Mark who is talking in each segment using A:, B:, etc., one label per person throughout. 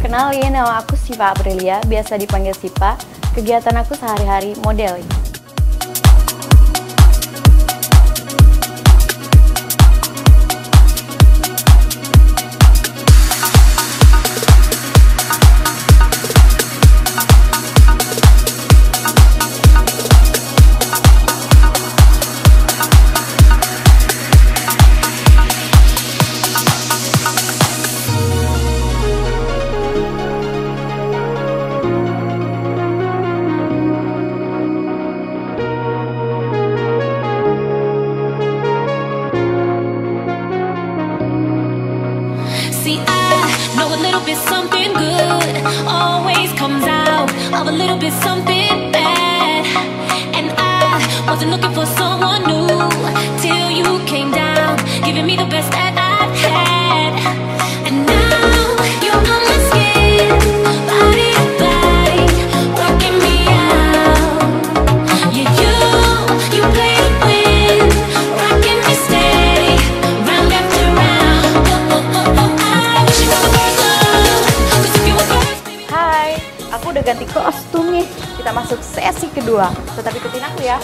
A: Kenalin, nama aku Siva Aprilia, biasa dipanggil Sipa. Kegiatan aku sehari-hari modeling.
B: Something good always comes out of a little bit something bad, and I wasn't looking for someone new till you came down, giving me the best that I've had. And now you're on my skin, body to body, working me out. Yeah, you play to win, rocking me steady, round after round. I wish you were the first love.
A: Hai, aku udah ganti kostum nih. Kita masuk sesi kedua. Tetap ikutin aku ya.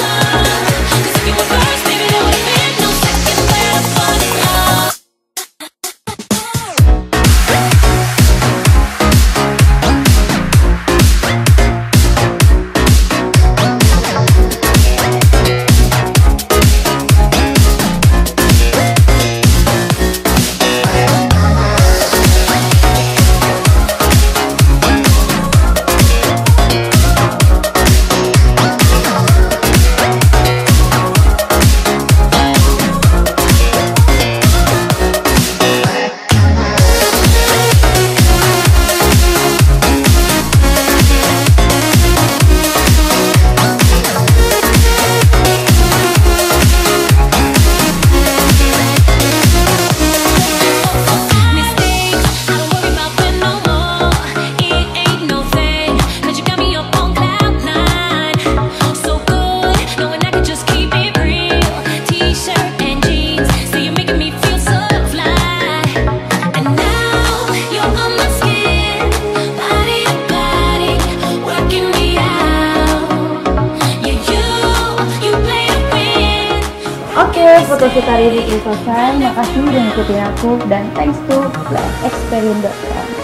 A: Oke, photoshoot hari ini selesai. Makasih udah ngikutin aku dan thanks to experience.com.